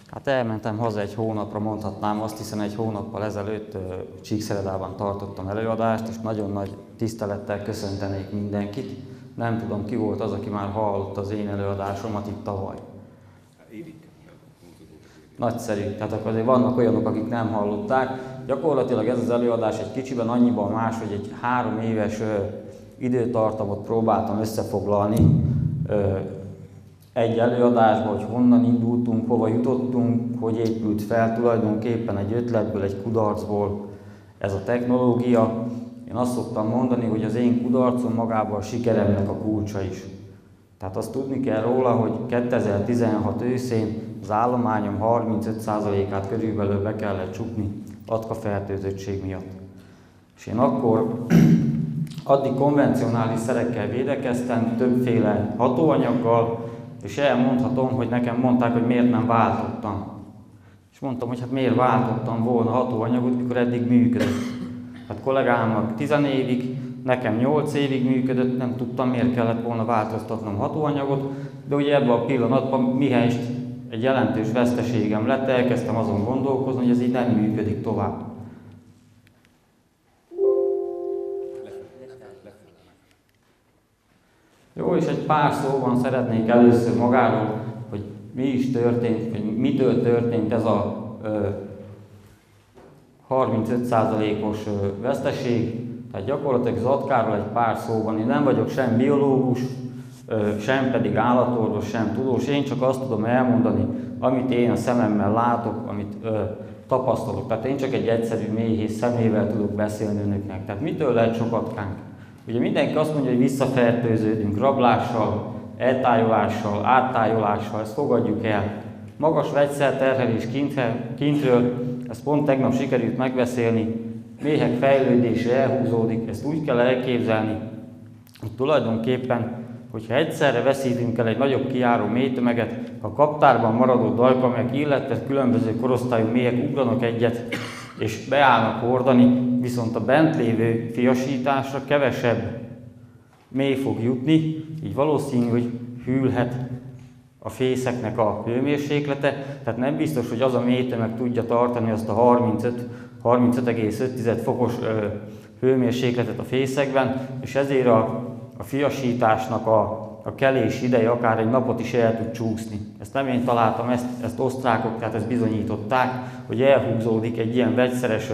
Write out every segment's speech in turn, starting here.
Hát elmentem haza egy hónapra, mondhatnám azt, hiszen egy hónappal ezelőtt Csíkszeredában tartottam előadást, és nagyon nagy tisztelettel köszöntenék mindenkit. Nem tudom, ki volt az, aki már hallott az én előadásomat itt tavaly. Nagyszerű, tehát akkor azért vannak olyanok, akik nem hallották. Gyakorlatilag ez az előadás egy kicsiben annyiban más, hogy egy 3 éves időtartamot próbáltam összefoglalni egy előadásban, hogy honnan indultunk, hova jutottunk, hogy épült fel tulajdonképpen egy ötletből, egy kudarcból ez a technológia. Én azt szoktam mondani, hogy az én kudarcom magában a sikeremnek a kulcsa is. Tehát azt tudni kell róla, hogy 2016 őszén az állományom 35%-át körülbelül be kellett csukni atka-fertőzöttség miatt. És én akkor addig konvencionális szerekkel védekeztem, többféle hatóanyaggal, és elmondhatom, hogy nekem mondták, hogy miért nem váltottam. És mondtam, hogy hát miért váltottam volna hatóanyagot, mikor eddig működött. Hát kollégámnak 10 évig, nekem 8 évig működött, nem tudtam, miért kellett volna változtatnom hatóanyagot, de ugye ebben a pillanatban mihelyest egy jelentős veszteségem lett, elkezdtem azon gondolkozni, hogy ez így nem működik tovább. Jó, és egy pár szóban szeretnék először magáról, hogy mi is történt, hogy mitől történt ez a 35%-os veszteség. Tehát gyakorlatilag az atkáról egy pár szóban. Én nem vagyok sem biológus, sem pedig állatorvos, sem tudós. Én csak azt tudom elmondani, amit én a szememmel látok, amit tapasztalok. Tehát én csak egy egyszerű méhész szemével tudok beszélni önöknek. Tehát mitől lehet sok atkánk? Ugye mindenki azt mondja, hogy visszafertőződünk rablással, eltájolással, áttájolással, ezt fogadjuk el. Magas vegyszerterhelés kintről, ezt pont tegnap sikerült megbeszélni, méhek fejlődése elhúzódik, ezt úgy kell elképzelni, hogy tulajdonképpen, hogyha egyszerre veszítünk el egy nagyobb kijáró mélytömeget, a kaptárban maradó dajkamelyek, illetve különböző korosztályú méhek ugranak egyet, és beállnak hordani, viszont a bent lévő fiasításra kevesebb mély fog jutni, így valószínű, hogy hűlhet a fészeknek a hőmérséklete, tehát nem biztos, hogy az a mélytömeg tudja tartani azt a 35,5 fokos hőmérsékletet a fészekben, és ezért a fiasításnak a kelés ideje akár egy napot is el tud csúszni. Ezt nem én találtam, ezt osztrákok, tehát ezt bizonyították, hogy elhúzódik egy ilyen vegyszeres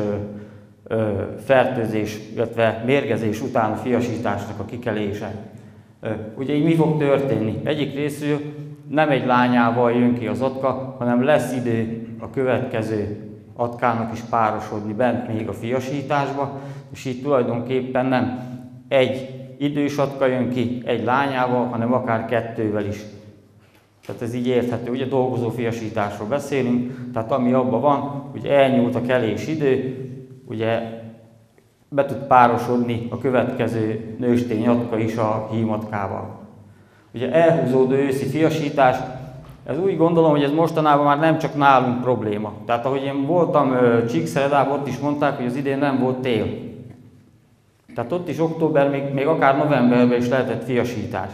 fertőzés, illetve mérgezés után a fiasításnak a kikelése. Ugye így mi fog történni? Egyik részről nem egy lányával jön ki az atka, hanem lesz idő a következő atkának is párosodni bent még a fiasításba, és így tulajdonképpen nem egy idős atka jön ki egy lányával, hanem akár 2-vel is. Tehát ez így érthető, ugye dolgozó fiasításról beszélünk, tehát ami abban van, hogy elnyúlt a kelés idő, ugye be tud párosodni a következő nőstény atka is a hímatkával. Ugye elhúzódó őszi fiasítás, ez úgy gondolom, hogy ez mostanában már nem csak nálunk probléma. Tehát ahogy én voltam Csíkszeredában, ott is mondták, hogy az idén nem volt tél. Tehát ott is október, még akár novemberben is lehetett fiasítás.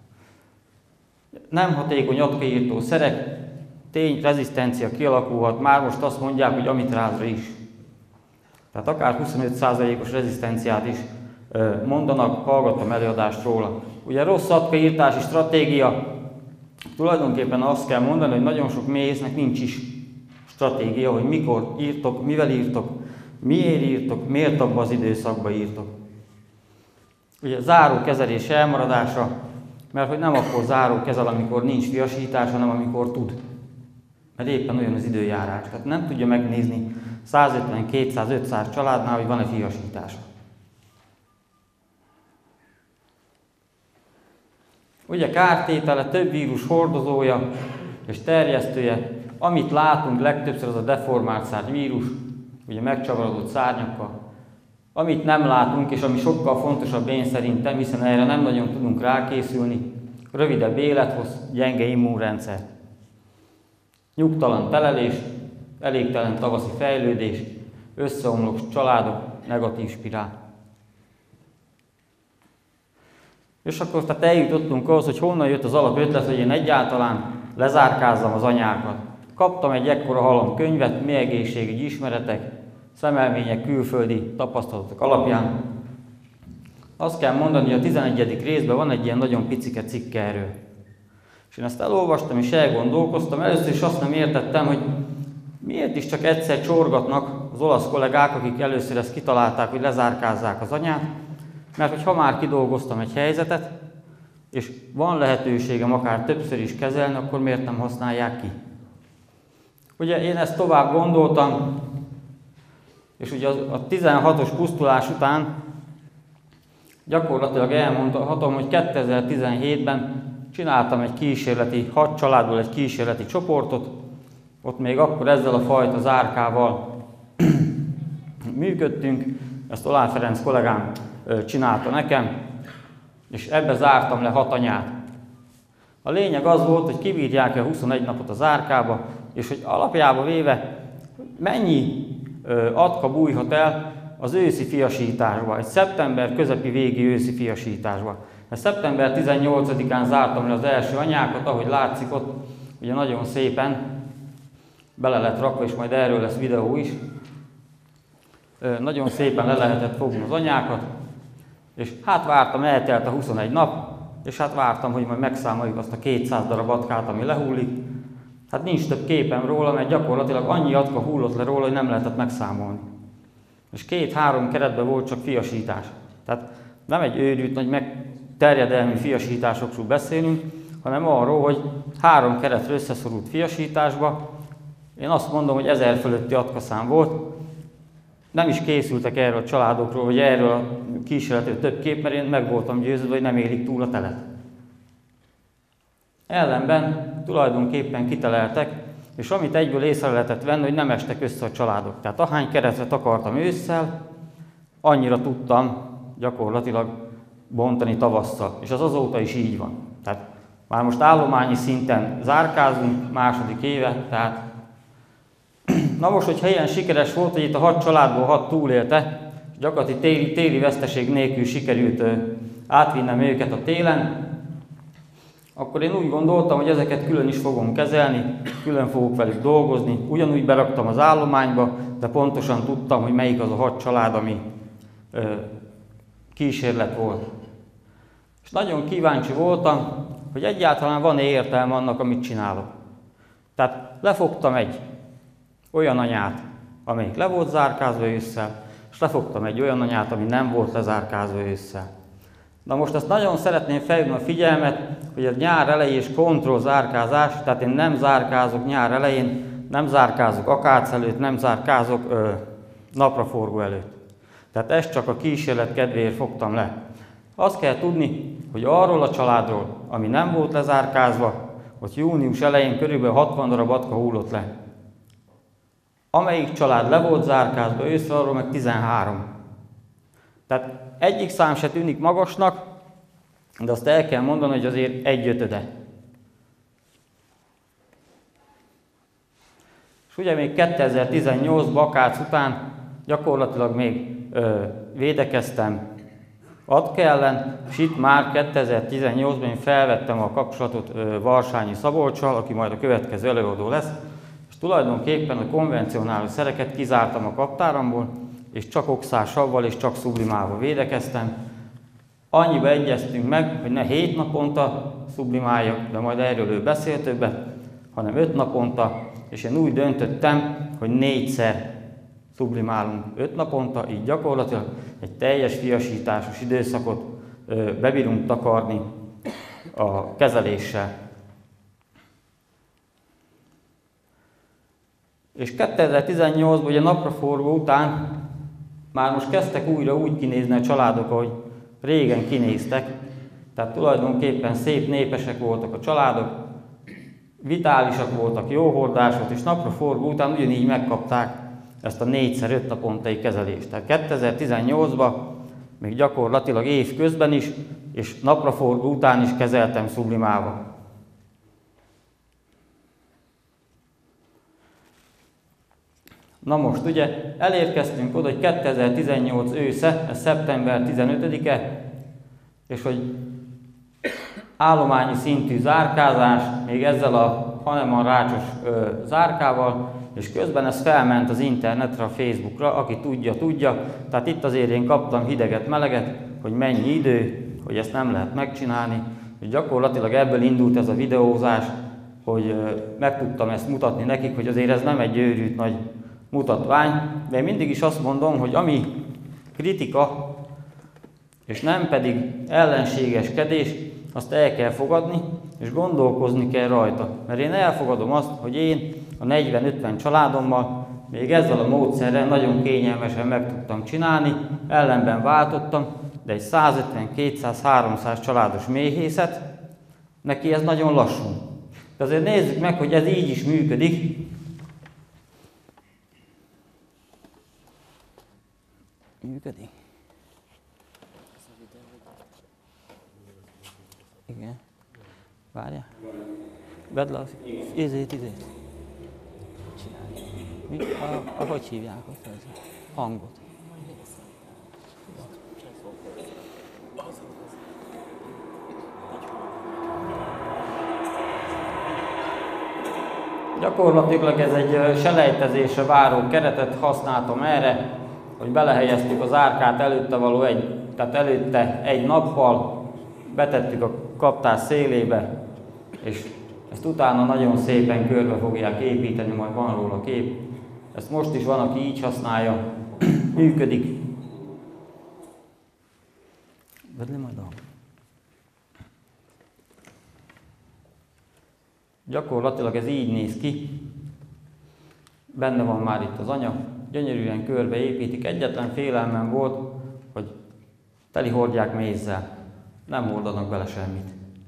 Nem hatékony atkaírtó szerek, rezisztencia kialakulhat, már most azt mondják, hogy amitrázra is. Tehát akár 25%-os rezisztenciát is mondanak, hallgattam előadást róla. Ugye rossz atkaírtási stratégia, tulajdonképpen azt kell mondani, hogy nagyon sok méhésznek nincs is stratégia, hogy mikor írtok, mivel írtok, miért írtok, miért abban az időszakban írtok. Ugye záró kezelés elmaradása, mert hogy nem akkor záró kezel, amikor nincs fiasítás, hanem amikor tud. Mert éppen olyan az időjárás. Tehát nem tudja megnézni 150-200-500 családnál, hogy van-e fiasítása. Ugye kártétele, több vírus hordozója és terjesztője. Amit látunk legtöbbször, az a deformált szárnyvírus, ugye megcsavarodott szárnyakkal. Amit nem látunk, és ami sokkal fontosabb én szerintem, hiszen erre nem nagyon tudunk rákészülni, rövidebb élethossz, gyenge immunrendszer. Nyugtalan telelés, elégtelen tavaszi fejlődés, összeomló családok, negatív spirál. És akkor tehát eljutottunk ahhoz, hogy honnan jött az alapötlet, hogy én egyáltalán lezárkázzam az anyákat. Kaptam egy ekkora halom könyvet, mélyegészségügyi ismeretek, szemelmények külföldi tapasztalatok alapján. Azt kell mondani, hogy a 11. részben van egy ilyen nagyon picike cikk erről. És én ezt elolvastam és elgondolkoztam, először is azt nem értettem, hogy miért is csak egyszer csorgatnak az olasz kollégák, akik először ezt kitalálták, hogy lezárkázzák az anyát, mert hogy ha már kidolgoztam egy helyzetet, és van lehetőségem akár többször is kezelni, akkor miért nem használják ki? Ugye én ezt tovább gondoltam, és ugye a 16-os pusztulás után gyakorlatilag elmondhatom, hogy 2017-ben csináltam egy kísérleti, 6 családból egy kísérleti csoportot, ott még akkor ezzel a fajta zárkával működtünk, ezt Oláh Ferenc kollégám csinálta nekem, és ebbe zártam le 6 anyát. A lényeg az volt, hogy kibírják-e 21 napot a zárkába, és hogy alapjába véve mennyi atka bújhat el az őszi fiasításba, egy szeptember közepi végi őszi fiasításba. Szeptember 18-án zártam le az első anyákat, ahogy látszik ott, ugye nagyon szépen bele lett rakva, és majd erről lesz videó is. Nagyon szépen le lehetett fogni az anyákat, és hát vártam, eltelt a 21 nap, és hát vártam, hogy majd megszámoljuk azt a 200 darab atkát, ami lehullik. Hát nincs több képem róla, mert gyakorlatilag annyi atka hullott le róla, hogy nem lehetett megszámolni. És 2-3 keretben volt csak fiasítás. Tehát nem egy őrült nagy terjedelmi fiasításokról beszélünk, hanem arról, hogy 3 keretre összeszorult fiasításba. Én azt mondom, hogy 1000 fölötti atkaszám volt. Nem is készültek erről a családokról, vagy erről a kísérletről több kép, mert én meg voltam győződve, hogy nem élik túl a telet. Ellenben tulajdonképpen kiteleltek, és amit egyből észre lehetett venni, hogy nem estek össze a családok. Tehát ahány keretre takartam ősszel, annyira tudtam gyakorlatilag bontani tavasszal. És az azóta is így van. Tehát már most állományi szinten zárkázunk, második éve, tehát na most, hogyha ilyen sikeres volt, hogy itt a 6 családból 6 túlélte, és gyakorlatilag téli veszteség nélkül sikerült átvinnem őket a télen, akkor én úgy gondoltam, hogy ezeket külön is fogom kezelni, külön fogok velük dolgozni, ugyanúgy beraktam az állományba, de pontosan tudtam, hogy melyik az a 6 család, ami kísérlet volt. És nagyon kíváncsi voltam, hogy egyáltalán van-e értelme annak, amit csinálok. Tehát lefogtam egy olyan anyát, amelyik le volt zárkázva ősszel, és lefogtam egy olyan anyát, ami nem volt lezárkázva ősszel. Na most ezt nagyon szeretném felhívni a figyelmet, hogy a nyár elejé és kontroll zárkázás, tehát én nem zárkázok nyár elején, nem zárkázok akác előtt, nem zárkázok napraforgó előtt. Tehát ezt csak a kísérlet kedvéért fogtam le. Azt kell tudni, hogy arról a családról, ami nem volt lezárkázva, hogy június elején körülbelül 60 darab atka hullott le. Amelyik család le volt zárkázva ősszel, arról meg 13. Tehát egyik szám se tűnik magasnak, de azt el kell mondani, hogy azért 1/5. És ugye még 2018-ban akác után gyakorlatilag még védekeztem atka ellen, és itt már 2018-ban én felvettem a kapcsolatot Varsányi Szabolccsal, aki majd a következő előadó lesz, és tulajdonképpen a konvencionális szereket kizártam a kaptáramból, és csak oxálsavval és csak sublimálva védekeztem. Annyiba egyeztünk meg, hogy ne 7 naponta sublimáljak, de majd erről ő beszél többet, hanem 5 naponta, és én úgy döntöttem, hogy 4-szer sublimálunk 5 naponta, így gyakorlatilag egy teljes fiasításos időszakot bebírunk takarni a kezeléssel. És 2018-ban ugye napraforgó után már most kezdtek újra úgy kinézni a családok, ahogy régen kinéztek. Tehát tulajdonképpen szép népesek voltak a családok, vitálisak voltak, jó hordások, és napraforgó után ugyanígy megkapták ezt a 4x5 napontai kezelést. Tehát 2018-ban még gyakorlatilag év közben is, és napraforgó után is kezeltem sublimálva. Na most ugye elérkeztünk oda, hogy 2018 ősze, ez szeptember 15-e, és hogy állományi szintű zárkázás, még ezzel a hanem a rácsos zárkával, és közben ez felment az internetre, a Facebookra, aki tudja. Tehát itt azért én kaptam hideget, meleget, hogy mennyi idő, hogy ezt nem lehet megcsinálni. És gyakorlatilag ebből indult ez a videózás, hogy meg tudtam ezt mutatni nekik, hogy azért ez nem egy őrült nagy mutatvány, de én mindig is azt mondom, hogy ami kritika, és nem pedig ellenségeskedés, azt el kell fogadni, és gondolkozni kell rajta. Mert én elfogadom azt, hogy én a 40-50 családommal még ezzel a módszerrel nagyon kényelmesen meg tudtam csinálni, ellenben váltottam, de egy 150-200-300 családos méhészet, neki ez nagyon lassú. De azért nézzük meg, hogy ez így is működik. Működik? Igen. Várjál. Vedd le az izét. Csinálj. Hogy hívják ott ez? Hangot. Gyakorlatilag ez egy selejtezésre váró keretet használtam erre, hogy belehelyeztük az árkát előtte egy nappal, betettük a kaptár szélébe, és ezt utána nagyon szépen körbe fogják építeni, majd van róla kép. Ezt most is van, aki így használja, működik. Vedd le majd a... Gyakorlatilag ez így néz ki. Benne van már itt az anyag, gyönyörűen körbe építik. Egyetlen félelmem volt, hogy teli hordják mézzel. Nem hordanak bele semmit.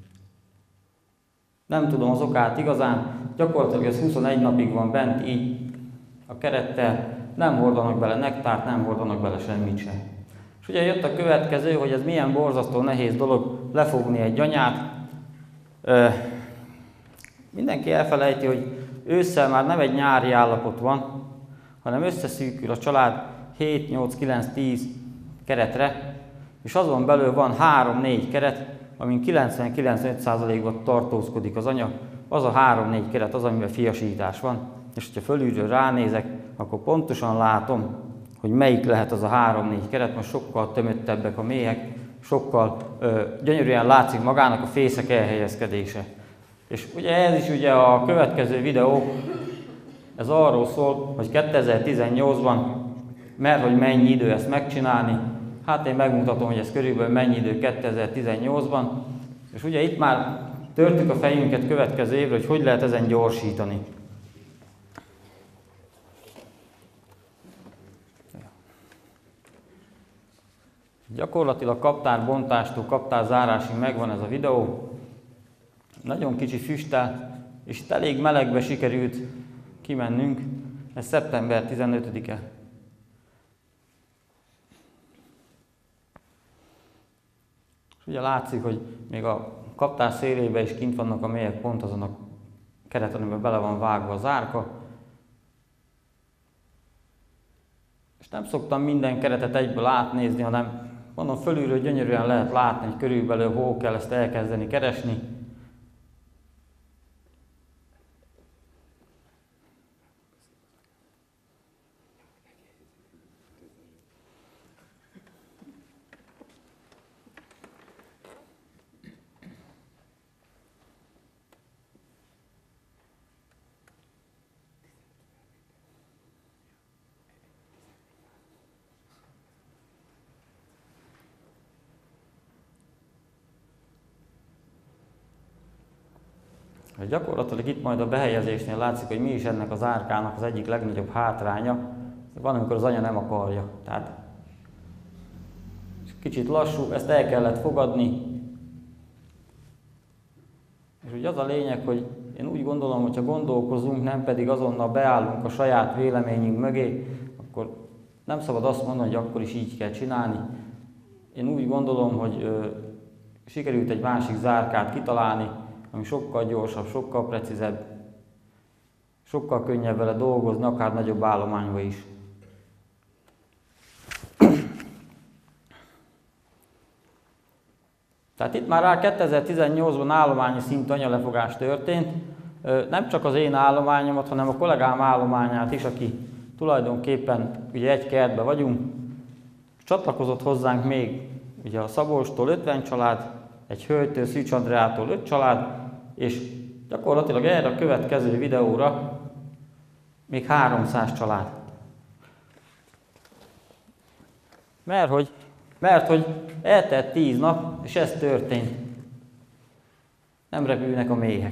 Nem tudom az okát igazán, gyakorlatilag ez 21 napig van bent így a kerettel, nem hordanak bele nektárt, nem hordanak bele semmit sem. És ugye jött a következő, hogy ez milyen borzasztó nehéz dolog lefogni egy anyát. Mindenki elfelejti, hogy ősszel már nem egy nyári állapot van, hanem összeszűkül a család 7, 8, 9, 10 keretre, és azon belül van 3-4 keret, amin 90-95%-ban tartózkodik az anya, az a 3-4 keret az, amiben fiasítás van. És ha fölülről ránézek, akkor pontosan látom, hogy melyik lehet az a 3-4 keret, most sokkal tömöttebbek a méhek, sokkal gyönyörűen látszik magának a fészek elhelyezkedése. És ugye ez is ugye a következő videó, ez arról szól, hogy 2018-ban, mert hogy mennyi idő ezt megcsinálni, hát én megmutatom, hogy ez körülbelül mennyi idő 2018-ban, és ugye itt már törtük a fejünket következő évre, hogy lehet ezen gyorsítani. Gyakorlatilag kaptárbontástól kaptárzárásig megvan ez a videó. Nagyon kicsi füsttel, és itt elég melegbe sikerült kimennünk. Ez szeptember 15-e. És ugye látszik, hogy még a kaptár szélébe is kint vannak a mélyek, pont azon a kereten, amiben bele van vágva az árka. És nem szoktam minden keretet egyből átnézni, hanem mondom, fölülről gyönyörűen lehet látni, hogy körülbelül hol kell ezt elkezdeni keresni. Gyakorlatilag itt majd a behelyezésnél látszik, hogy mi is ennek az árkának az egyik legnagyobb hátránya. Van, amikor az anya nem akarja. Tehát kicsit lassú, ezt el kellett fogadni. És ugye az a lényeg, hogy én úgy gondolom, hogy ha gondolkozunk, nem pedig azonnal beállunk a saját véleményünk mögé, akkor nem szabad azt mondani, hogy akkor is így kell csinálni. Én úgy gondolom, hogy sikerült egy másik zárkát kitalálni, ami sokkal gyorsabb, sokkal precízebb, sokkal könnyebb vele dolgozni, akár nagyobb állományba is. Tehát itt már rá 2018-ban állományi szintű anyalefogás történt. nem csak az én állományomat, hanem a kollégám állományát is, aki tulajdonképpen ugye egy kertben vagyunk. Csatlakozott hozzánk még ugye a Szabolcstól 50 család, egy hölgytől, Szűcs Andreától 5 család, és gyakorlatilag erre a következő videóra még 300 család. Mert hogy eltelt 10 nap, és ez történt. Nem repülnek a méhek.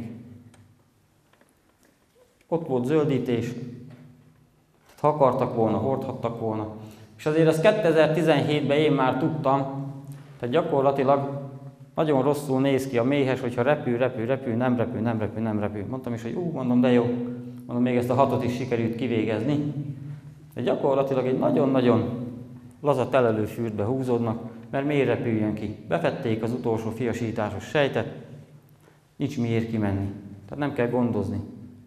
Ott volt zöldítés, ha akartak volna, hordhattak volna. És azért ezt 2017-ben én már tudtam, tehát gyakorlatilag nagyon rosszul néz ki a méhes, hogyha repül, nem repül. Mondtam is, hogy mondom, de jó. Mondom, még ezt a 6-ot is sikerült kivégezni. De gyakorlatilag egy nagyon-nagyon laza telelőfürdbe húzódnak, mert miért repüljön ki. Befették az utolsó fiasításos sejtet, nincs miért kimenni. Tehát nem kell gondozni.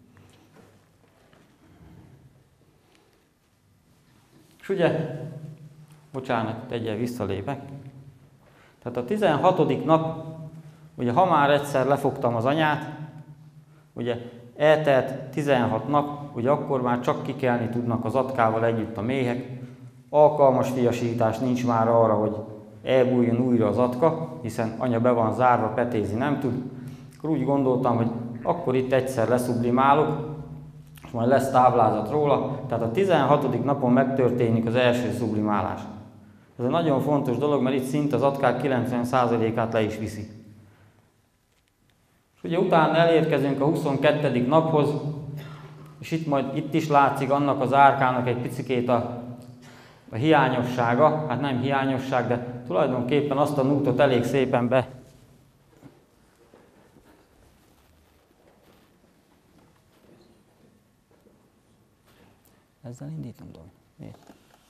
És ugye, bocsánat, egyel visszalépek. Tehát a 16. nap, ugye ha már egyszer lefogtam az anyát, ugye eltelt 16 nap, ugye akkor már csak kikelni tudnak az atkával együtt a méhek. Alkalmas fiasítás nincs már arra, hogy elbújjon újra az atka, hiszen anya be van zárva, petézni nem tud. Akkor úgy gondoltam, hogy akkor itt egyszer leszublimálok, és majd lesz táblázat róla. Tehát a 16. napon megtörténik az első sublimálás. Ez egy nagyon fontos dolog, mert itt szinte az atkák 90%-át le is viszi. És ugye utána elérkezünk a 22. naphoz, és itt is látszik annak az árkának egy picikét a hiányossága, hát nem hiányosság, de tulajdonképpen azt a nútot elég szépen be. Ezzel indítom, Domi? Miért?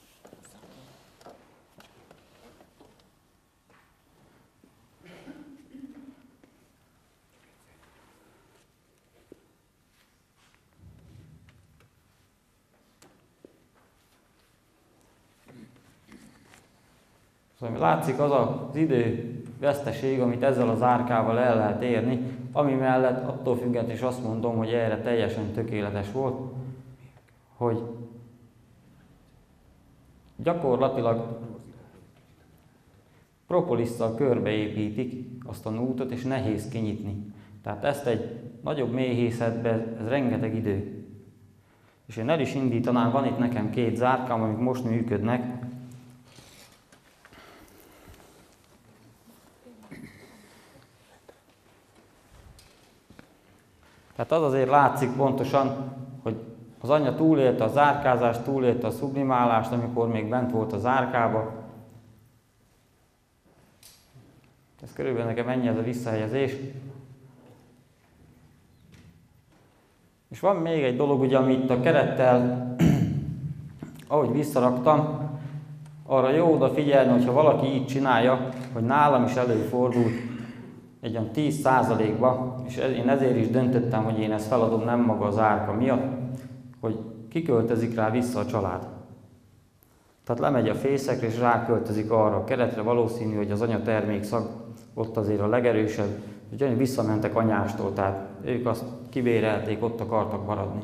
Szóval látszik az az időveszteség, amit ezzel az árkával el lehet érni, ami mellett attól függetlenül is azt mondom, hogy erre teljesen tökéletes volt, hogy gyakorlatilag propolisszal körbeépítik azt a nútot, és nehéz kinyitni. Tehát ezt egy nagyobb méhészetben, ez rengeteg idő. És én el is indítanám, van itt nekem 2 zárkám, amik most működnek. Tehát az azért látszik pontosan, hogy az anya túlélte a zárkázást, túlélte a sublimálást, amikor még bent volt a zárkába. Ez körülbelül nekem ennyi ez a visszahelyezés. És van még egy dolog, ugye, amit a kerettel, ahogy visszaraktam, arra jó odafigyelni, hogyha valaki így csinálja, hogy nálam is előfordult egy olyan 10%-ba, és én ezért is döntöttem, hogy én ezt feladom nem maga az árka miatt, hogy kiköltözik rá vissza a család. Tehát lemegy a fészekre, és ráköltözik arra a keretre, valószínű, hogy az anyatermékszag ott azért a legerősebb, és visszamentek anyástól, tehát ők azt kibérelték, ott akartak maradni.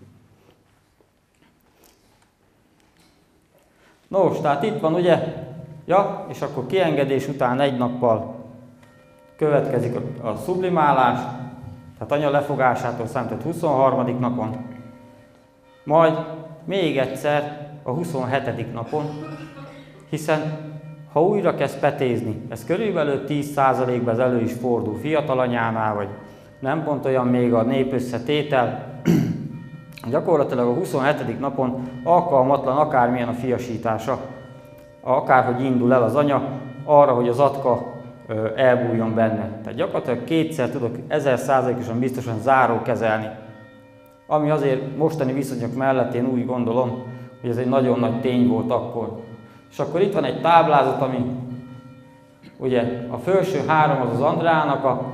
Nos, tehát itt van ugye, ja, és akkor kiengedés után 1 nappal következik a sublimálás, tehát anya lefogásától számított 23. napon, majd még egyszer a 27. napon, hiszen ha újra kezd petézni, ez körülbelül 10%-ban ez elő is fordul fiatal anyánál, vagy nem pont olyan még a népösszetétel, gyakorlatilag a 27. napon alkalmatlan akármilyen a fiasítása, akárhogy indul el az anya, arra, hogy az atka elbújjon benne. Tehát gyakorlatilag 2-szer tudok 1000%-osan biztosan zárókezelni. Ami azért mostani viszonyok mellett én úgy gondolom, hogy ez egy nagyon nagy tény volt akkor. És akkor itt van egy táblázat, ami ugye a felső 3 az Andrának a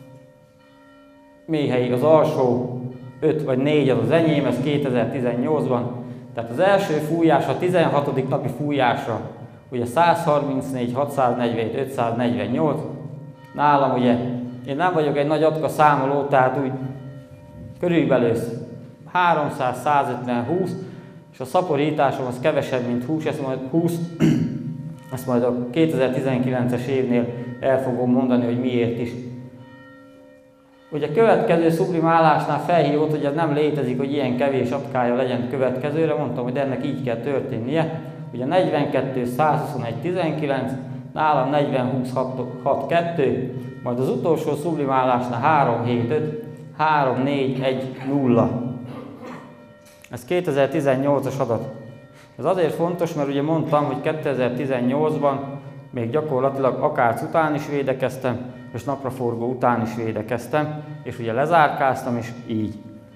méhei, az alsó 5 vagy 4 az az enyém, ez 2018-ban. Tehát az első fújás, a 16. napi fújásra ugye 134, 647, 548. Nálam ugye, én nem vagyok egy nagy atka számoló, tehát úgy körülbelül 300, 150, 20, és a szaporításom az kevesebb, mint 20, ezt majd a 2019-es évnél el fogom mondani, hogy miért is. Ugye a következő sublimálásnál felhívott, hogy ez nem létezik, hogy ilyen kevés atkája legyen következőre, mondtam, hogy ennek így kell történnie. Ugye 42, 121, 19, nálam 40, 20, 6, 2, majd az utolsó sublimálásnál 3, 7, 5, 3, 4, 1, 0. Ez 2018-as adat. Ez azért fontos, mert ugye mondtam, hogy 2018-ban még gyakorlatilag akác után is védekeztem, és napraforgó után is védekeztem, és ugye lezárkáztam, és így.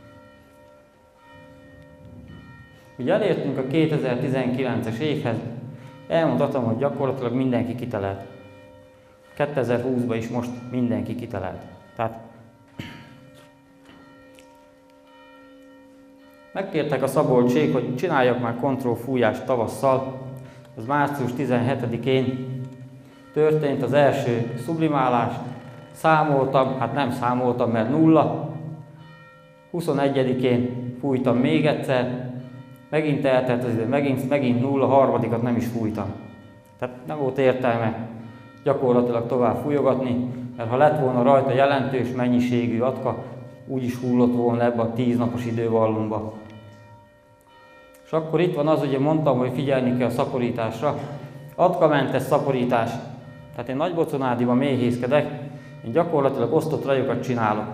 Ugye elértünk a 2019-es évhez, elmondhatom, hogy gyakorlatilag mindenki kitelelt. 2020-ban is most mindenki kitelelt. Tehát megkértek a Szabolcsék, hogy csináljak már kontrollfújást tavasszal. Az március 17-én történt az első sublimálás. Számoltam, hát nem számoltam, mert 0. 21-én fújtam még egyszer, megint eltelt az idő, megint 0, harmadikat nem is fújtam. Tehát nem volt értelme gyakorlatilag tovább fújogatni, mert ha lett volna rajta jelentős mennyiségű atka, úgy is hullott volna ebbe a 10 napos idővallomba. És akkor itt van az, ugye mondtam, hogy figyelni kell a szaporításra. Atkamentes szaporítás. Tehát én Nagyboconádiban méhészkedek, én gyakorlatilag osztott rajokat csinálok.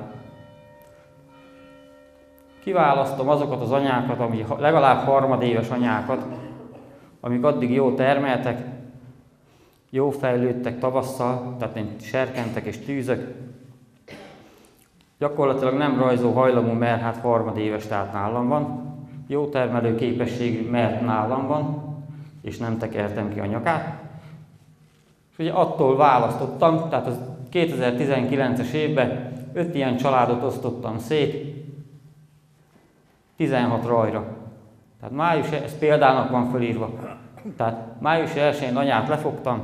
Kiválasztom azokat az anyákat, ami legalább harmadéves anyákat, amik addig jó termeltek, jó fejlődtek tavasszal, tehát én serkentek és tűzök. Gyakorlatilag nem rajzó hajlamú, mert hát harmadéves, tehát nálam van. Jó termelő képességű, mert nálam van, és nem tekertem ki a nyakát. És ugye attól választottam, tehát az 2019-es évben 5 ilyen családot osztottam szét, 16 rajra. Tehát május, ez példának van fölírva. Tehát május 1-én anyát lefogtam,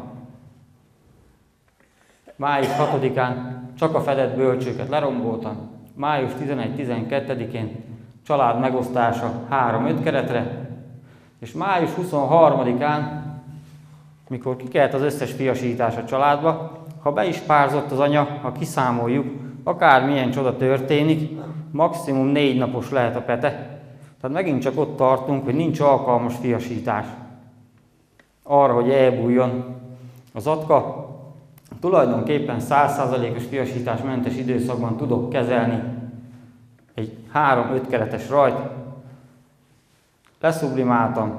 május 6-án csak a fedett bölcsőket leromboltam, május 11-12-én család megosztása 3-5 keretre, és május 23-án, mikor kikelt az összes fiasítás a családba, ha be is párzott az anya, ha kiszámoljuk, akármilyen csoda történik, maximum 4 napos lehet a pete. Tehát megint csak ott tartunk, hogy nincs alkalmas fiasítás arra, hogy elbújjon az atka. Tulajdonképpen 100%-os fiasításmentes időszakban tudok kezelni egy 3-5 keretes rajt. Leszublimáltam.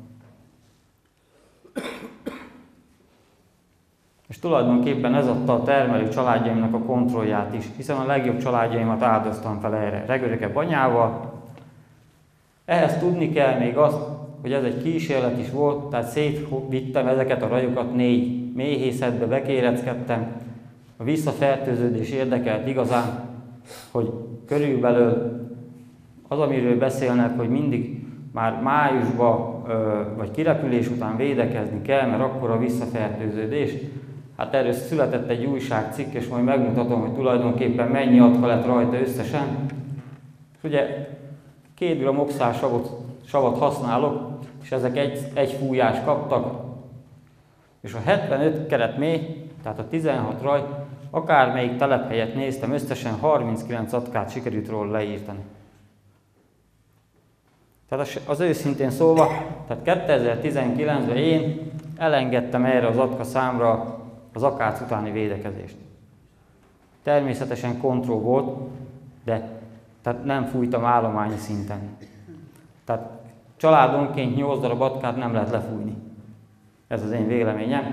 És tulajdonképpen ez adta a termelő családjaimnak a kontrollját is, hiszen a legjobb családjaimat áldoztam fel erre, regöröke banyával. Ehhez tudni kell még azt, hogy ez egy kísérlet is volt, tehát szétvittem ezeket a rajokat 4 méhészetbe, bekéreckedtem. A visszafertőződés érdekelt igazán, hogy körülbelül az, amiről beszélnek, hogy mindig már májusban vagy kirepülés után védekezni kell, mert akkor a visszafertőződés. Hát erről született egy újságcikk, és majd megmutatom, hogy tulajdonképpen mennyi atka lett rajta összesen. És ugye 2 g oxálsavat használok, és ezek egy fújást kaptak. És a 75 keret mély, tehát a 16 raj, akármelyik telephelyet néztem, összesen 39 atkát sikerült róla leírtani. Tehát az őszintén szólva, tehát 2019-ben én elengedtem erre az atka számra az akác utáni védekezést. Természetesen kontroll volt, de tehát nem fújtam állományi szinten. Tehát családonként 8 darab atkát nem lehet lefújni. Ez az én véleményem.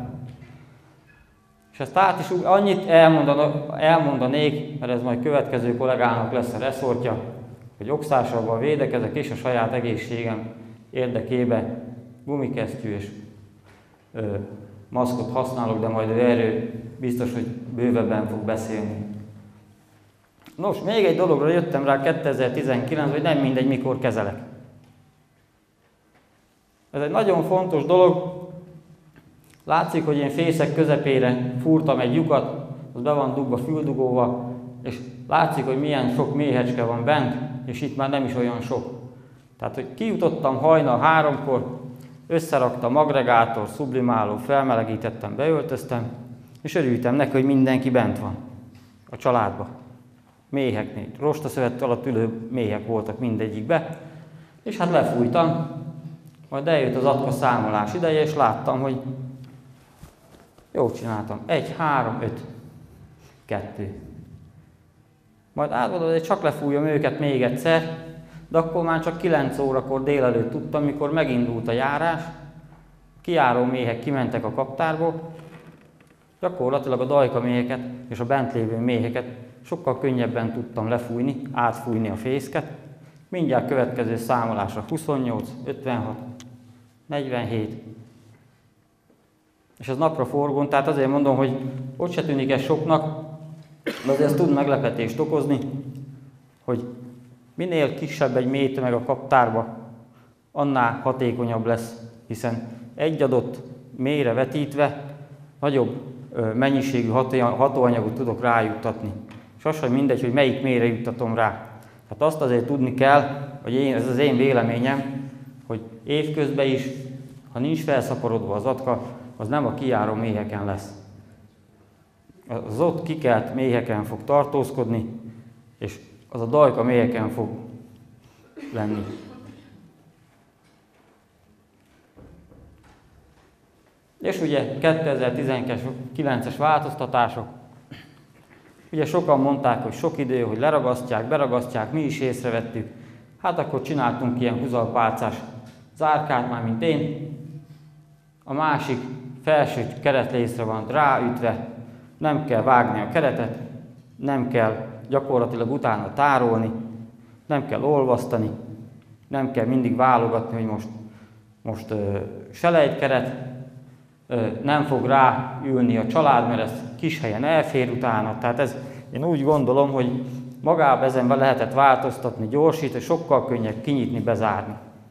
És ezt át is annyit elmondanék, mert ez majd következő kollégának lesz a reszortja, hogy oxálsavval védekezek és a saját egészségem érdekében gumikesztyű és maszkot használok, de majd erről biztos, hogy bővebben fog beszélni. Nos, még egy dologra jöttem rá 2019, hogy nem mindegy, mikor kezelek. Ez egy nagyon fontos dolog. Látszik, hogy én fészek közepére fúrtam egy lyukat, az be van dugva füldugóval, és látszik, hogy milyen sok méhecske van bent, és itt már nem is olyan sok. Tehát, hogy kijutottam hajnal 3-kor, összeraktam agregátor, sublimáló, felmelegítettem, beöltöztem, és örültem neki, hogy mindenki bent van a családban. Méheknél, rostaszövet alatt ülő méhek voltak mindegyikbe, és hát lefújtam, majd eljött az atka számolás ideje, és láttam, hogy jól csináltam. 1, 3, 5, 2. Majd átgondolom, hogy csak lefújjam őket még egyszer, de akkor már csak 9 órakor délelőtt tudtam, mikor megindult a járás, kijáró méhek kimentek a kaptárból, gyakorlatilag a dajka méheket és a bent lévő méheket sokkal könnyebben tudtam lefújni, átfújni a fészket. Mindjárt következő számolásra 28, 56, 47. És ez napra forgón, tehát azért mondom, hogy ott se tűnik ez soknak, de azért ez tud meglepetést okozni, hogy minél kisebb egy mélytömeg a kaptárba, annál hatékonyabb lesz, hiszen egy adott mélyre vetítve nagyobb mennyiségű hatóanyagot tudok rájuttatni. És az sem mindegy, hogy melyik mélyre juttatom rá. Tehát azt azért tudni kell, hogy ez az én véleményem, hogy évközben is, ha nincs felszaporodva az atka, az nem a kijáró méheken lesz. Az ott kikelt méheken fog tartózkodni, és az a dajka méheken fog lenni. És ugye 2019-es változtatások, ugye sokan mondták, hogy sok idő, hogy leragasztják, beragasztják, mi is észrevettük. Hát akkor csináltunk ilyen húzalpálcás zárkát, már mint én. A másik felső keretlécre van ráütve, nem kell vágni a keretet, nem kell gyakorlatilag utána tárolni, nem kell olvasztani, nem kell mindig válogatni, hogy most selejtkeret, nem fog ráülni a család, mert ez kis helyen elfér utána. Tehát én úgy gondolom, hogy magában ezen be lehetett változtatni, gyorsítani, sokkal könnyebb kinyitni, bezárni.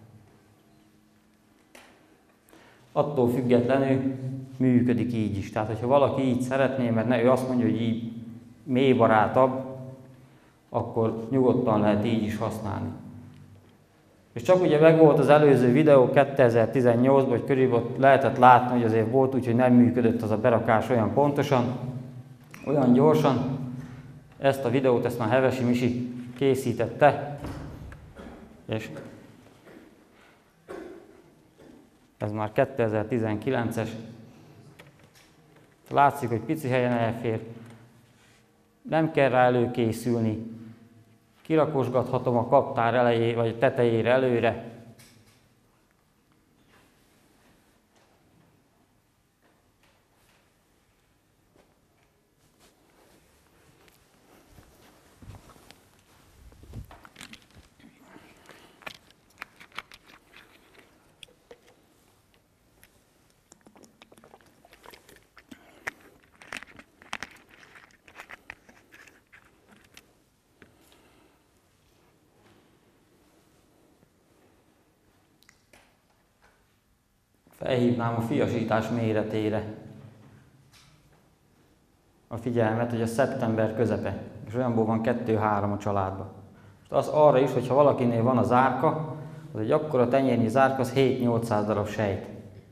Attól függetlenül működik így is. Tehát, hogyha valaki így szeretné, mert ő azt mondja, hogy így mélybarátabb, akkor nyugodtan lehet így is használni. És csak ugye megvolt az előző videó 2018-ban, hogy körülbelül lehetett látni, hogy azért volt úgy, hogy nem működött az a berakás olyan pontosan, olyan gyorsan. Ezt a videót, ezt már Hevesi Misi készítette, és ez már 2019-es. Látszik, hogy pici helyen elfér. Nem kell rá előkészülni. Kirakosgathatom a kaptár elejére, vagy tetejére előre. Felhívnám a fiasítás méretére a figyelmet, hogy a szeptember közepe, és olyanból van 2-3 a családban. Az arra is, hogyha valakinél van a zárka, az egy akkora tenyérnyi zárka, az 7-800 darab sejt.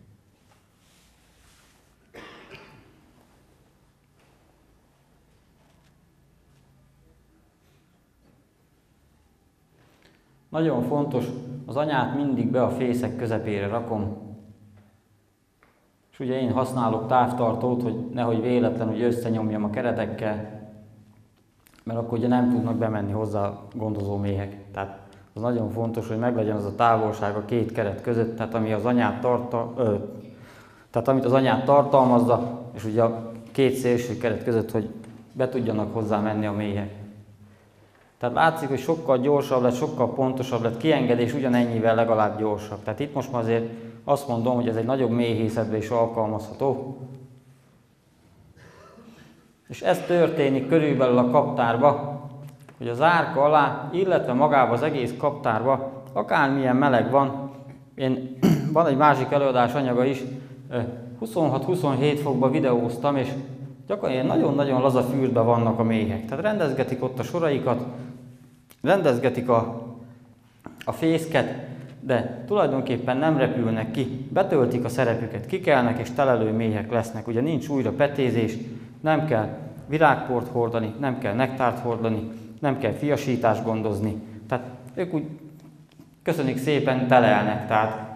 Nagyon fontos, az anyát mindig be a fészek közepére rakom. És ugye én használok távtartót, hogy nehogy véletlenül összenyomjam a keretekkel, mert akkor ugye nem tudnak bemenni hozzá a gondozó méhek. Tehát az nagyon fontos, hogy meglegyen az a távolság a két keret között, tehát amit az anyát tartalmazza, és ugye a két szélső keret között, hogy be tudjanak hozzá menni a méhek. Tehát látszik, hogy sokkal gyorsabb lett, sokkal pontosabb lett, kiengedés ugyanennyivel legalább gyorsabb. Tehát itt most már azért azt mondom, hogy ez egy nagyobb méhészetben is alkalmazható. És ez történik körülbelül a kaptárba, hogy az árka alá, illetve magába az egész kaptárba, akármilyen meleg van, van egy másik előadás anyaga is, 26-27 fokba videóztam, és gyakorlatilag nagyon-nagyon laza fürdben vannak a méhek. Tehát rendezgetik ott a soraikat, rendezgetik a fészket, de tulajdonképpen nem repülnek ki, betöltik a szerepüket, kikelnek és telelő méhek lesznek. Ugye nincs újra petézés, nem kell virágport hordani, nem kell nektárt hordani, nem kell fiasítást gondozni. Tehát ők úgy köszönik szépen telelnek. Tehát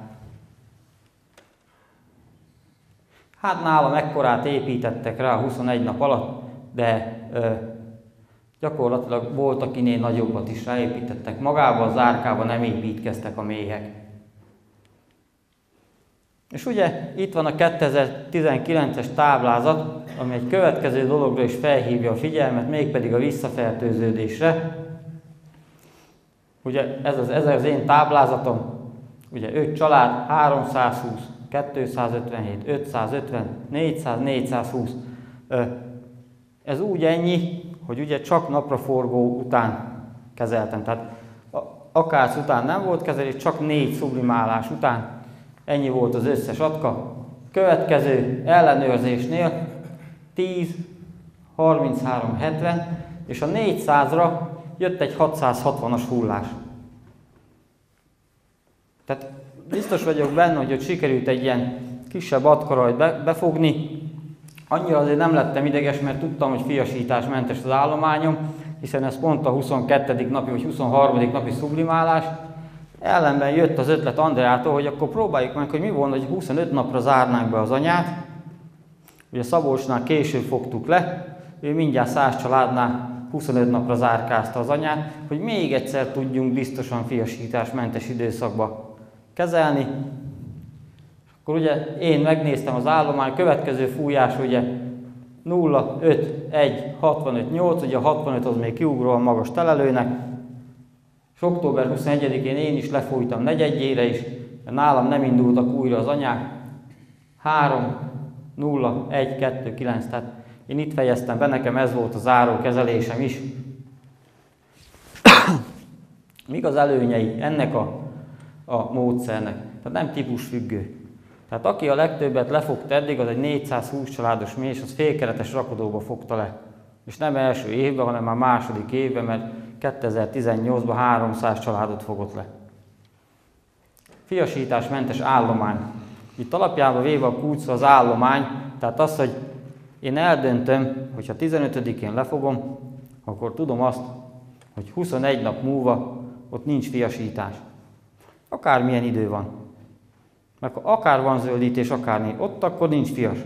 hát nálam ekkorát építettek rá 21 nap alatt, de gyakorlatilag volt, akinél nagyobbat is ráépítettek. Magába a zárkába nem építkeztek a méhek. És ugye itt van a 2019-es táblázat, ami egy következő dologra is felhívja a figyelmet, mégpedig a visszafertőződésre. Ugye ez az én táblázatom, ugye 5 család, 320, 257, 550, 400, 420. Ez úgy ennyi, hogy ugye csak napraforgó után kezeltem. Tehát akác után nem volt kezelés, csak 4 sublimálás után ennyi volt az összes atka. Következő ellenőrzésnél 10, 33, 70, és a 400-ra jött egy 660-as hullás. Tehát biztos vagyok benne, hogy ott sikerült egy ilyen kisebb atkarajt befogni. Annyira azért nem lettem ideges, mert tudtam, hogy fiasításmentes az állományom, hiszen ez pont a 22. napi vagy 23. napi sublimálás. Ellenben jött az ötlet Andreától, hogy akkor próbáljuk meg, hogy mi volna, hogy 25 napra zárnánk be az anyát. Ugye Szabolcsnál később fogtuk le, ő mindjárt 100 családnál 25 napra zárkázta az anyát, hogy még egyszer tudjunk biztosan fiasításmentes időszakba kezelni. Akkor ugye én megnéztem az állomány, következő fújás ugye 0, 5, 1, 65, 8, ugye a 65 az még kiugróan magas telelőnek. És október 21-én én is lefújtam negyedjére is, de nálam nem indultak újra az anyák. 3, 0, 1, 2, 9, tehát én itt fejeztem be, nekem ez volt a záró kezelésem is. Mik az előnyei ennek a módszernek? Tehát nem típusfüggő. Tehát aki a legtöbbet lefogta eddig, az egy 420 családos méh, és az félkeretes rakodóba fogta le. És nem első évben, hanem már második évben, mert 2018-ban 300 családot fogott le. Fiasításmentes állomány. Itt alapjában véve a kulcs az állomány, tehát az, hogy én eldöntöm, hogy ha 15-én lefogom, akkor tudom azt, hogy 21 nap múlva ott nincs fiasítás. Akármilyen idő van. Mert akár van zöldítés, akár nincs. Ott akkor nincs fias.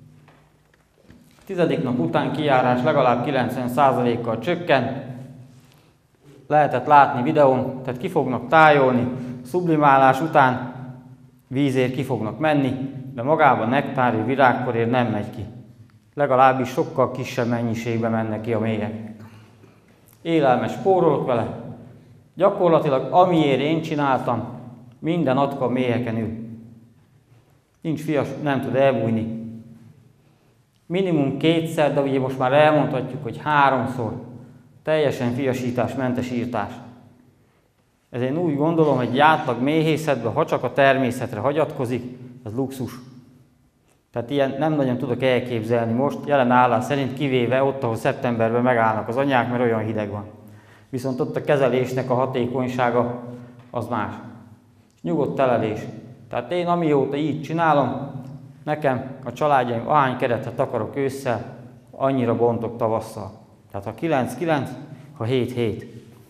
10. nap után kijárás legalább 90%-kal csökken. Lehetett látni videón, tehát ki fognak tájolni, sublimálás után vízért ki fognak menni, de magában nektárért, virágporért nem megy ki. Legalábbis sokkal kisebb mennyiségben mennek ki a méhek. Élelmes spórolok vele. Gyakorlatilag amiért én csináltam, minden atka a méheken ül. Nincs fias, nem tud elbújni. Minimum 2-szer, de ugye most már elmondhatjuk, hogy 3-szor teljesen fiasításmentes írtás. Ezért én úgy gondolom, hogy egy átlag méhészetben, ha csak a természetre hagyatkozik, az luxus. Tehát ilyen nem nagyon tudok elképzelni most, jelen állás szerint, kivéve ott, ahol szeptemberben megállnak az anyák, mert olyan hideg van. Viszont ott a kezelésnek a hatékonysága az más. Nyugodt telelés. Tehát én amióta így csinálom, nekem a családjaim ahány keretet akarok ősszel, annyira bontok tavasszal. Tehát ha 9-9, ha 7-7.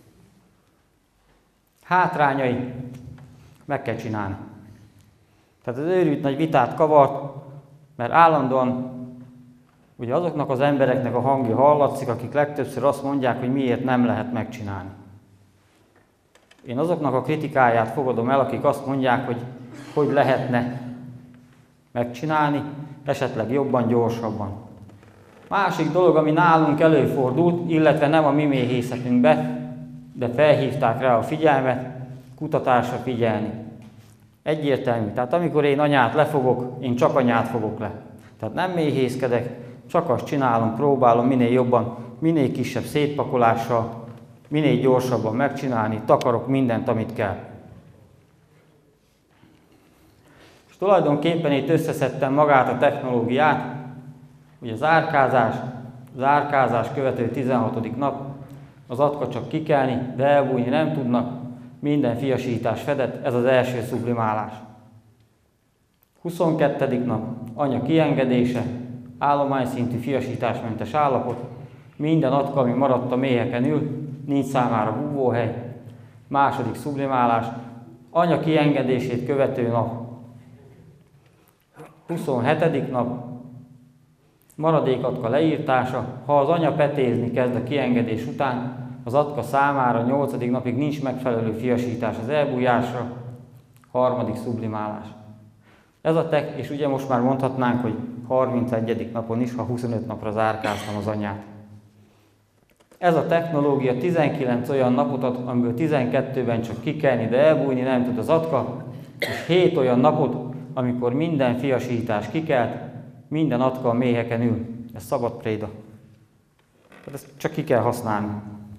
Hátrányai meg kell csinálni. Tehát az őrült nagy vitát kavart, mert állandóan ugye azoknak az embereknek a hangja hallatszik, akik legtöbbször azt mondják, hogy miért nem lehet megcsinálni. Én azoknak a kritikáját fogadom el, akik azt mondják, hogy lehetne megcsinálni, esetleg jobban, gyorsabban. Másik dolog, ami nálunk előfordult, illetve nem a mi méhészetünkbe, de felhívták rá a figyelmet, kutatásra figyelni. Egyértelmű. Tehát amikor én anyát lefogok, én csak anyát fogok le. Tehát nem méhészkedek, csak azt csinálom, próbálom minél jobban, minél kisebb szétpakolással, minél gyorsabban megcsinálni, takarok mindent, amit kell. És tulajdonképpen itt összeszedtem magát a technológiát, Ugye zárkázás követő 16. nap, az atka csak kikelni, de elbújni nem tudnak, minden fiasítás fedett, ez az első sublimálás. 22. nap, anya kiengedése, állományszintű fiasításmentes állapot, minden atka, ami maradt a méheken ül, nincs számára búvóhely. Második sublimálás, anya kiengedését követő nap. 27. nap, maradékatka leírtása, ha az anya petézni kezd a kiengedés után, az atka számára 8. napig nincs megfelelő fiasítás az elbújásra. Harmadik sublimálás. Ez a és ugye most már mondhatnánk, hogy 31. napon is, ha 25 napra zárkáztam az anyát. Ez a technológia 19 olyan napot ad, amiből 12-ben csak kikelni, de elbújni nem tud az atka, és 7 olyan napot, amikor minden fiasítás kikelt, minden atka a méheken ül. Ez szabad préda. Ezt csak ki kell használni.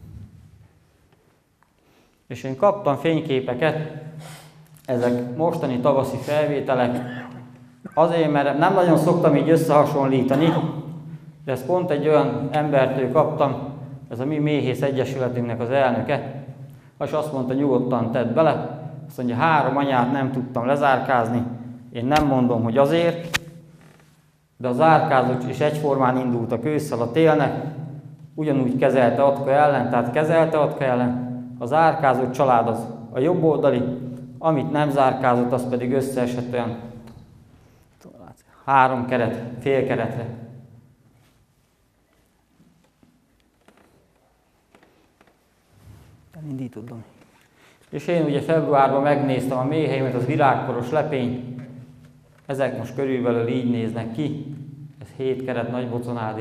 És én kaptam fényképeket, ezek mostani tavaszi felvételek, azért, mert nem nagyon szoktam így összehasonlítani, de ezt pont egy olyan embertől kaptam, ez a mi méhész egyesületünknek az elnöke, és azt mondta, nyugodtan tedd bele, azt mondja, 3 anyát nem tudtam lezárkázni, én nem mondom, hogy azért, de a zárkázók is egyformán indultak ősszel a télnek, ugyanúgy kezelte atka ellen, tehát kezelte atka ellen, a zárkázott család az a jobb oldali, amit nem zárkázott, az pedig összeesett olyan 3 keret, fél keretre. Indítod, Domi. És én ugye februárban megnéztem a méheimet, az virágkoros lepény. Ezek most körülbelül így néznek ki. Ez 7 keret nagy boconádi.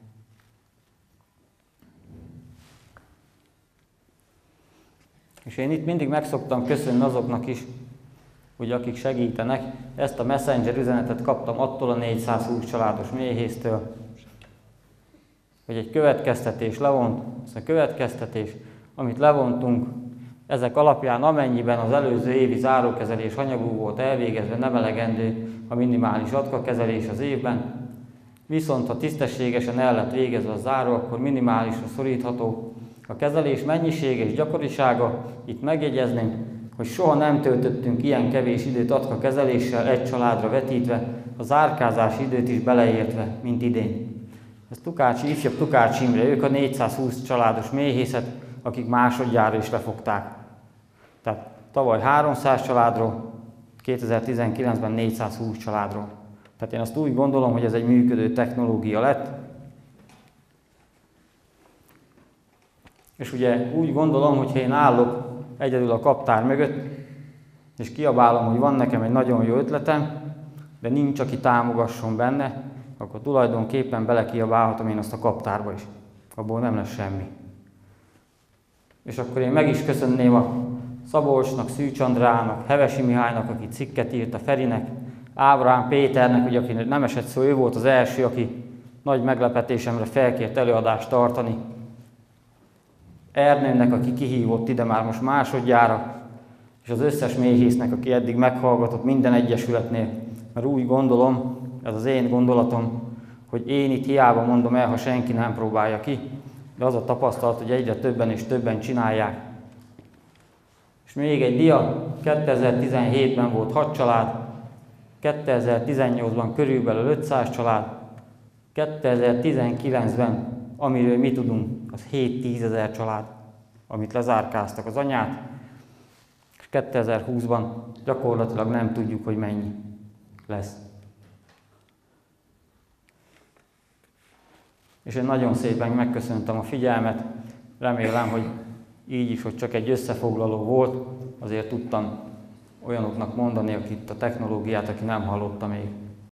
És én itt mindig meg szoktam köszönni azoknak is, hogy akik segítenek. Ezt a messenger üzenetet kaptam attól a 420 családos méhésztől, hogy egy következtetés levont, ez a következtetés, amit levontunk, ezek alapján amennyiben az előző évi zárókezelés hanyagú volt elvégezve, nem elegendő a minimális atkakezelés az évben, viszont ha tisztességesen el lett végezve a záró, akkor minimálisra szorítható. A kezelés mennyisége és gyakorisága, itt megjegyezném, hogy soha nem töltöttünk ilyen kevés időt atka kezeléssel egy családra vetítve, a zárkázási időt is beleértve, mint idén. Ez ifjabb Tukács Imre, ők a 420 családos méhészet, akik másodjára is lefogták. Tehát tavaly 300 családról, 2019-ben 420 családról. Tehát én azt úgy gondolom, hogy ez egy működő technológia lett. És ugye úgy gondolom, hogy ha én állok egyedül a kaptár mögött, és kiabálom, hogy van nekem egy nagyon jó ötletem, de nincs, aki támogasson benne, akkor tulajdonképpen belekiabálhatom én azt a kaptárba is. Abból nem lesz semmi. És akkor én meg is köszönném a Szabolcsnak, Szűcs Andrának, Hevesi Mihálynak, aki cikket írt, a Ferinek, Ábrahám Péternek, ugye, aki nem esett szó, ő volt az első, aki nagy meglepetésemre felkért előadást tartani. Ernőnek, aki kihívott ide már most másodjára, és az összes méhésznek, aki eddig meghallgatott minden egyesületnél, mert úgy gondolom, ez az én gondolatom, hogy én itt hiába mondom el, ha senki nem próbálja ki, de az a tapasztalat, hogy egyre többen és többen csinálják. És még egy dia, 2017-ben volt 6 család, 2018-ban körülbelül 500 család, 2019-ben, amiről mi tudunk, az 7-10 ezer család, amit lezárkáztak az anyát, és 2020-ban gyakorlatilag nem tudjuk, hogy mennyi lesz. És én nagyon szépen megköszöntem a figyelmet, remélem, hogy így is, hogy csak egy összefoglaló volt, azért tudtam olyanoknak mondani, akik a technológiát, aki nem hallotta még.